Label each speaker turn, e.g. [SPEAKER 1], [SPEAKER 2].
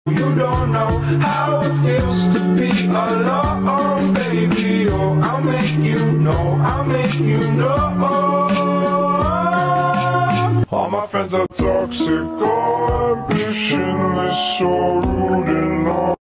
[SPEAKER 1] You don't know how it feels to be alone, baby. Oh, I'll make you know, I'll make you know. All my friends are toxic, all ambitionless, so rude and all.